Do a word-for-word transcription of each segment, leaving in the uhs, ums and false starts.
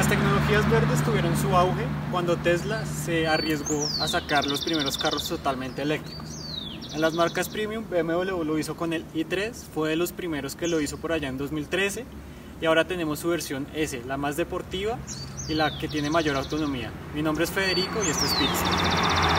Las tecnologías verdes tuvieron su auge cuando Tesla se arriesgó a sacar los primeros carros totalmente eléctricos. En las marcas premium, B M W lo hizo con el i tres, fue de los primeros que lo hizo por allá en dos mil trece, y ahora tenemos su versión S, la más deportiva y la que tiene mayor autonomía. Mi nombre es Federico y esto es Pixel.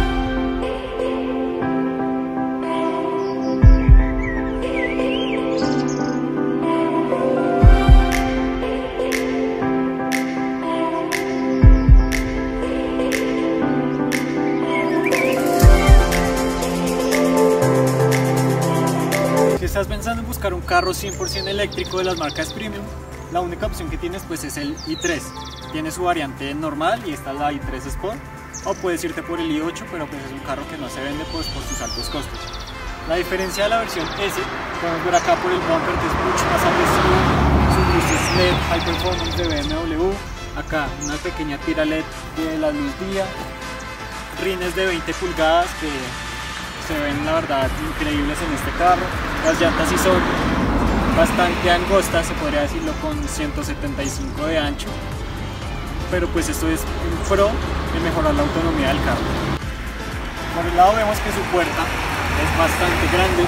Si estás pensando en buscar un carro cien por ciento eléctrico de las marcas premium, la única opción que tienes pues es el i tres. Tiene su variante normal y está la i tres Sport, o puedes irte por el i ocho, pero pues es un carro que no se vende pues por sus altos costos. La diferencia de la versión S, podemos ver acá por el bumper, que es mucho más agresivo, sus luces L E D High Performance de B M W, acá una pequeña tira L E D de la luz día, rines de veinte pulgadas que se ven la verdad increíbles en este carro. Las llantas sí son bastante angostas, se podría decirlo, con ciento setenta y cinco de ancho, pero pues esto es un pro de mejorar la autonomía del carro. Por el lado vemos que su puerta es bastante grande,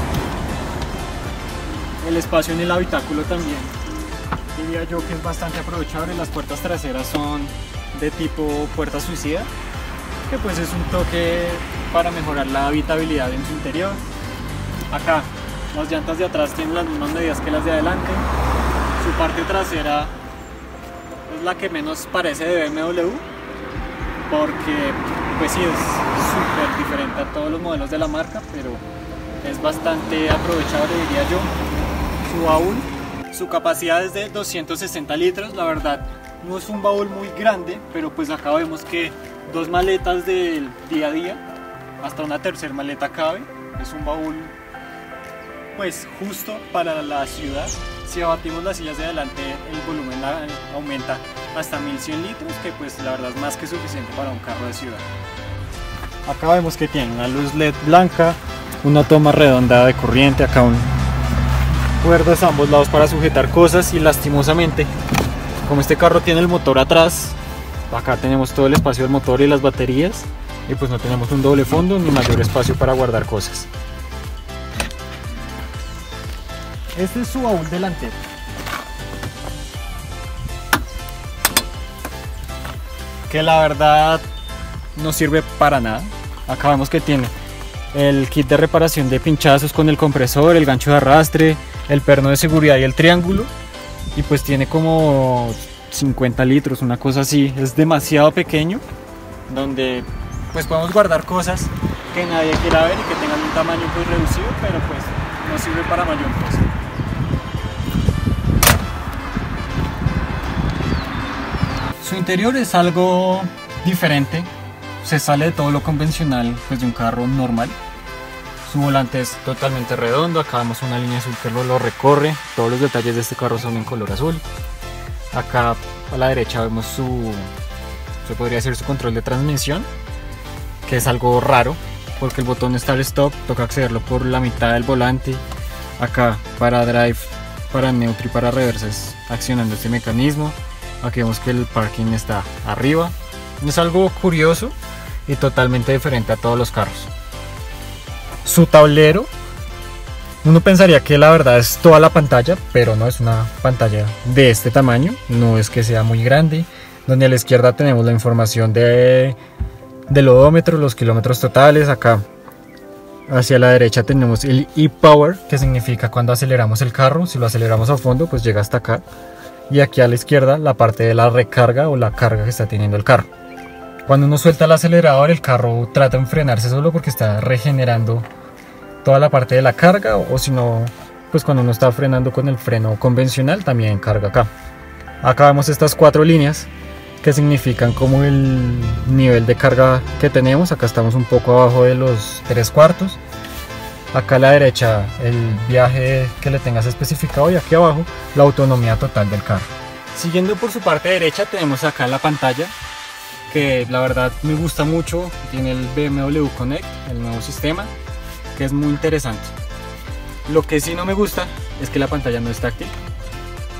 el espacio en el habitáculo también diría yo que es bastante aprovechable. Las puertas traseras son de tipo puerta suicida, que pues es un toque para mejorar la habitabilidad en su interior. Acá las llantas de atrás tienen las mismas medidas que las de adelante. Su parte trasera es la que menos parece de B M W, porque pues sí es súper diferente a todos los modelos de la marca, pero es bastante aprovechable diría yo. Su baúl, su capacidad es de doscientos sesenta litros, la verdad no es un baúl muy grande, pero pues acá vemos que dos maletas del día a día, hasta una tercera maleta cabe. Es un baúl pues justo para la ciudad. Si abatimos las sillas de adelante, el volumen aumenta hasta mil cien litros, que pues la verdad es más que suficiente para un carro de ciudad. Acá vemos que tiene una luz L E D blanca, una toma redonda de corriente, acá un cuerdas a ambos lados para sujetar cosas, y lastimosamente, como este carro tiene el motor atrás, acá tenemos todo el espacio del motor y las baterías, y pues no tenemos un doble fondo ni mayor espacio para guardar cosas. Este es su baúl delantero. Que la verdad no sirve para nada. Acá vemos que tiene el kit de reparación de pinchazos con el compresor, el gancho de arrastre, el perno de seguridad y el triángulo. Y pues tiene como cincuenta litros, una cosa así. Es demasiado pequeño, donde pues podemos guardar cosas que nadie quiera ver y que tengan un tamaño pues reducido, pero pues no sirve para mayor cosa. Su interior es algo diferente, se sale de todo lo convencional pues de un carro normal. Su volante es totalmente redondo, acá vemos una línea azul que lo, lo recorre, todos los detalles de este carro son en color azul. Acá a la derecha vemos su, se podría decir su control de transmisión, que es algo raro porque el botón Start Stop toca accederlo por la mitad del volante. Acá para Drive, para Neutro y para Reversa es accionando este mecanismo. Aquí vemos que el parking está arriba. Es algo curioso y totalmente diferente a todos los carros. Su tablero, uno pensaría que la verdad es toda la pantalla, pero no, es una pantalla de este tamaño, no es que sea muy grande, donde a la izquierda tenemos la información de, del odómetro, los kilómetros totales. Acá hacia la derecha tenemos el e-Power, que significa cuando aceleramos el carro. Si lo aceleramos a fondo pues llega hasta acá. Y aquí a la izquierda la parte de la recarga o la carga que está teniendo el carro. Cuando uno suelta el acelerador, el carro trata de frenarse solo porque está regenerando toda la parte de la carga, o si no, pues cuando uno está frenando con el freno convencional también carga acá. Acá vemos estas cuatro líneas que significan como el nivel de carga que tenemos. Acá estamos un poco abajo de los tres cuartos. Acá a la derecha el viaje que le tengas especificado, y aquí abajo la autonomía total del carro. Siguiendo por su parte derecha tenemos acá la pantalla, que la verdad me gusta mucho. Tiene el B M W Connect, el nuevo sistema, que es muy interesante. Lo que sí no me gusta es que la pantalla no es táctil.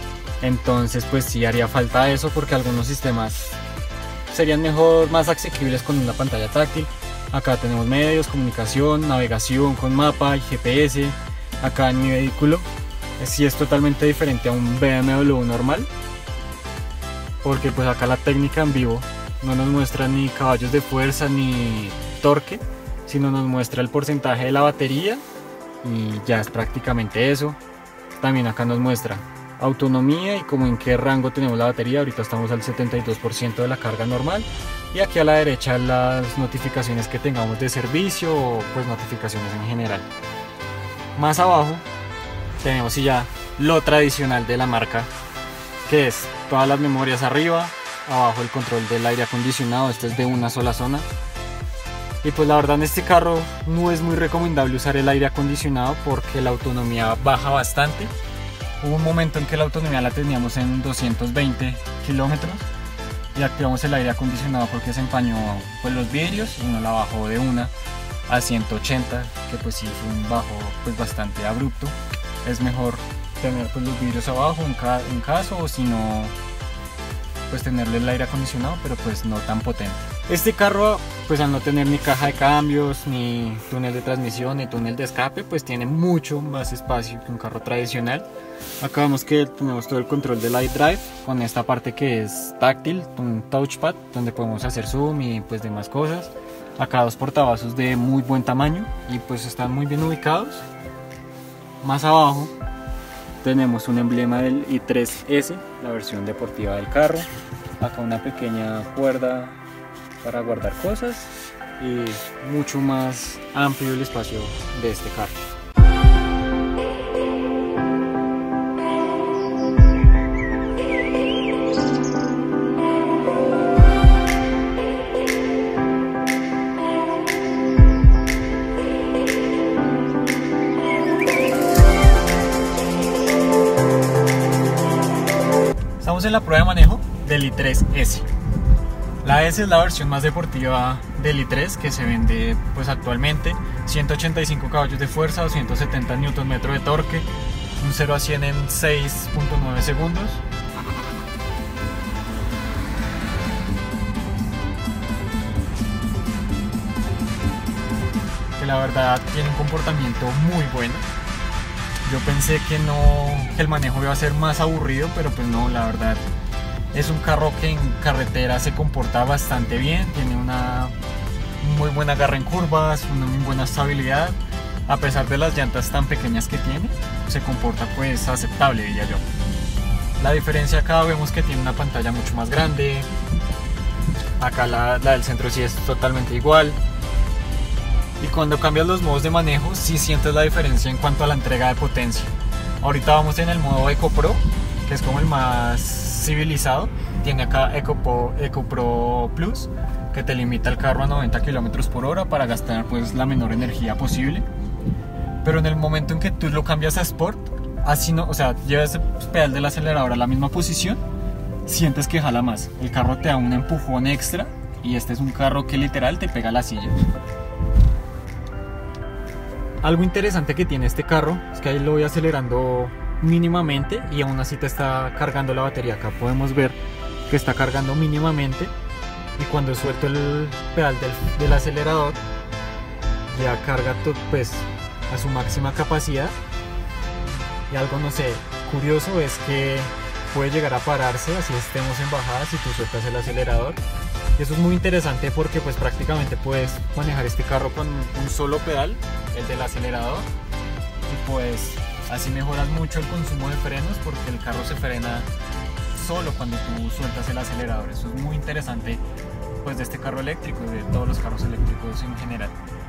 Entonces pues sí haría falta eso, porque algunos sistemas serían mejor, más asequibles con una pantalla táctil. Acá tenemos medios, comunicación, navegación con mapa y G P S. Acá en mi vehículo sí es totalmente diferente a un B M W normal, porque pues acá la técnica en vivo no nos muestra ni caballos de fuerza ni torque, sino nos muestra el porcentaje de la batería y ya es prácticamente eso. También acá nos muestra autonomía y como en qué rango tenemos la batería. Ahorita estamos al setenta y dos por ciento de la carga normal, y aquí a la derecha las notificaciones que tengamos de servicio o pues notificaciones en general. Más abajo tenemos ya lo tradicional de la marca, que es todas las memorias arriba, abajo el control del aire acondicionado. Este es de una sola zona, y pues la verdad en este carro no es muy recomendable usar el aire acondicionado porque la autonomía baja bastante. Hubo un momento en que la autonomía la teníamos en doscientos veinte kilómetros y activamos el aire acondicionado porque se empañó pues los vidrios y uno la bajó de una a ciento ochenta, que pues sí fue un bajo pues bastante abrupto. Es mejor tener pues los vidrios abajo en, ca en caso, o si no pues tenerle el aire acondicionado, pero pues no tan potente. Este carro pues al no tener ni caja de cambios, ni túnel de transmisión, ni túnel de escape, pues tiene mucho más espacio que un carro tradicional. Acá vemos que tenemos todo el control del iDrive con esta parte que es táctil, un touchpad donde podemos hacer zoom y pues demás cosas. Acá dos portavasos de muy buen tamaño y pues están muy bien ubicados. Más abajo tenemos un emblema del i tres ese, la versión deportiva del carro. Acá una pequeña cuerda para guardar cosas y mucho más amplio el espacio de este carro. Estamos en la prueba de manejo del i tres ese. La S es la versión más deportiva del i tres que se vende pues actualmente. ciento ochenta y cinco caballos de fuerza, doscientos setenta newton metros de torque, un cero a cien en seis punto nueve segundos. Que la verdad tiene un comportamiento muy bueno. Yo pensé que no, que el manejo iba a ser más aburrido, pero pues no, la verdad es un carro que en carretera se comporta bastante bien, tiene una muy buena agarre en curvas, una muy buena estabilidad. A pesar de las llantas tan pequeñas que tiene, se comporta pues aceptable, diría yo. La diferencia acá vemos que tiene una pantalla mucho más grande. Acá la, la del centro sí es totalmente igual. Y cuando cambias los modos de manejo, sí sientes la diferencia en cuanto a la entrega de potencia. Ahorita vamos en el modo Eco Pro, que es como el más civilizado. Tiene acá Eco Pro, Eco Pro Plus, que te limita el carro a noventa kilómetros por hora para gastar pues la menor energía posible. Pero en el momento en que tú lo cambias a Sport, así no, o sea, llevas el pedal del acelerador a la misma posición, sientes que jala más. El carro te da un empujón extra y este es un carro que literal te pega a la silla. Algo interesante que tiene este carro es que ahí lo voy acelerando mínimamente y aún así te está cargando la batería. Acá podemos ver que está cargando mínimamente, y cuando suelto el pedal del, del acelerador ya carga todo, pues, a su máxima capacidad. Y algo, no sé, curioso es que puede llegar a pararse así estemos en bajada si tú sueltas el acelerador. Y eso es muy interesante porque pues prácticamente puedes manejar este carro con un solo pedal, el del acelerador, y pues así mejoras mucho el consumo de frenos porque el carro se frena solo cuando tú sueltas el acelerador. Eso es muy interesante pues de este carro eléctrico y de todos los carros eléctricos en general.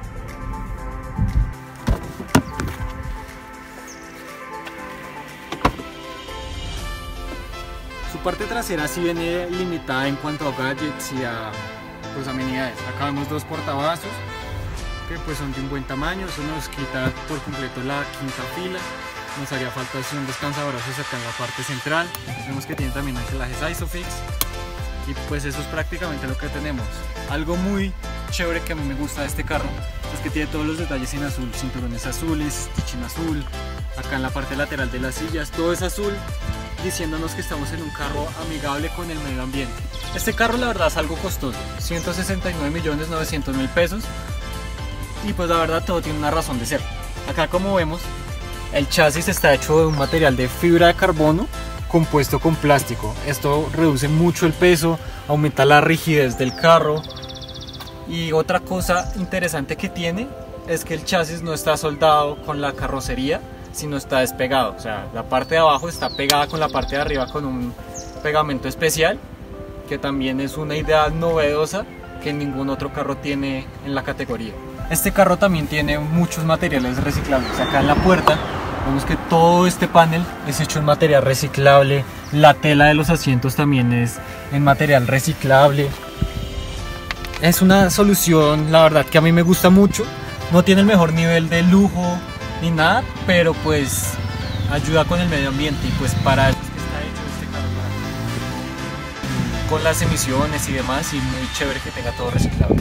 Su parte trasera sí viene limitada en cuanto a gadgets y a pues, amenidades. Acá vemos dos portavasos que pues son de un buen tamaño. Eso nos quita por completo la quinta fila. Nos haría falta un descansadabrazos acá en la parte central. Vemos que tiene también anclajes Isofix. Y pues eso es prácticamente lo que tenemos. Algo muy chévere que a mí me gusta de este carro es que tiene todos los detalles en azul. Cinturones azules, stitch en azul. Acá en la parte lateral de las sillas todo es azul. diciéndonos que estamos en un carro amigable con el medio ambiente. Este carro la verdad es algo costoso, ciento sesenta y nueve millones novecientos mil pesos, y pues la verdad todo tiene una razón de ser. Acá como vemos, el chasis está hecho de un material de fibra de carbono compuesto con plástico. Esto reduce mucho el peso, aumenta la rigidez del carro. Y otra cosa interesante que tiene es que el chasis no está soldado con la carrocería, sino está despegado. O sea, la parte de abajo está pegada con la parte de arriba con un pegamento especial, que también es una idea novedosa que ningún otro carro tiene en la categoría. Este carro también tiene muchos materiales reciclables. Acá en la puerta vemos que todo este panel es hecho en material reciclable. La tela de los asientos también es en material reciclable. Es una solución, la verdad, que a mí me gusta mucho. No tiene el mejor nivel de lujo ni nada, pero pues ayuda con el medio ambiente, y pues para eso es que está hecho este carro, para, con las emisiones y demás, y muy chévere que tenga todo reciclable.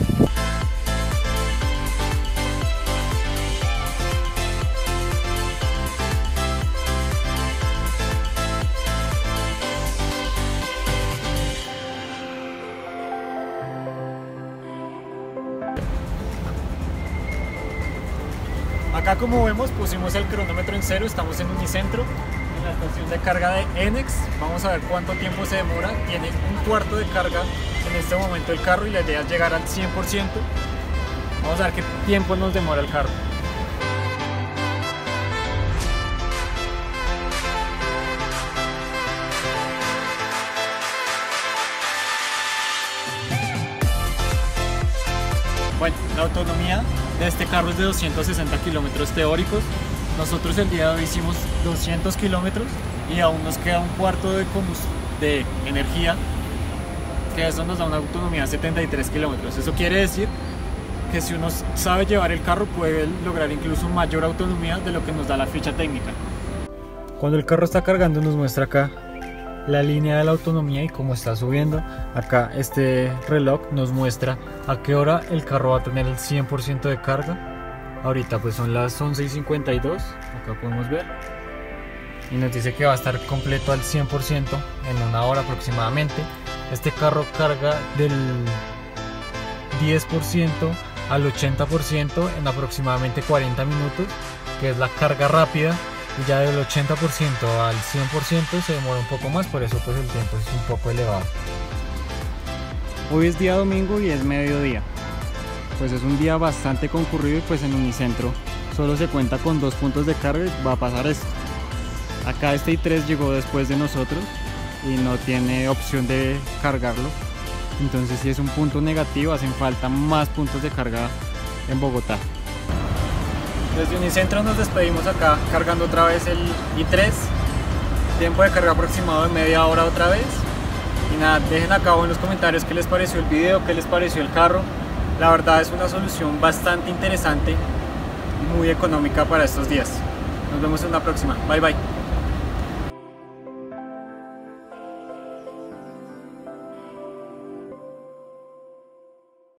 Acá como vemos pusimos el cronómetro en cero, estamos en Unicentro, en la estación de carga de Enex. Vamos a ver cuánto tiempo se demora. Tiene un cuarto de carga en este momento el carro y la idea es llegar al cien por ciento. Vamos a ver qué tiempo nos demora el carro. Bueno, la autonomía de este carro es de doscientos sesenta kilómetros teóricos. Nosotros el día de hoy hicimos doscientos kilómetros y aún nos queda un cuarto de, de energía, que eso nos da una autonomía de setenta y tres kilómetros. Eso quiere decir que si uno sabe llevar el carro puede lograr incluso mayor autonomía de lo que nos da la ficha técnica. Cuando el carro está cargando nos muestra acá la línea de la autonomía y cómo está subiendo. Acá este reloj nos muestra a qué hora el carro va a tener el cien por ciento de carga. Ahorita pues son las once y cincuenta y dos, acá podemos ver, y nos dice que va a estar completo al cien por ciento en una hora aproximadamente. Este carro carga del diez por ciento al ochenta por ciento en aproximadamente cuarenta minutos, que es la carga rápida. Y ya del ochenta por ciento al cien por ciento se demora un poco más, por eso pues el tiempo es un poco elevado. Hoy es día domingo y es mediodía. Pues es un día bastante concurrido y pues en Unicentro solo se cuenta con dos puntos de carga y va a pasar esto. Acá este i tres llegó después de nosotros y no tiene opción de cargarlo. Entonces si es un punto negativo, hacen falta más puntos de carga en Bogotá. Desde Unicentro nos despedimos acá cargando otra vez el i tres, tiempo de carga aproximado de media hora otra vez. Y nada, dejen acá en los comentarios qué les pareció el video, qué les pareció el carro. La verdad es una solución bastante interesante y muy económica para estos días. Nos vemos en la próxima, bye bye.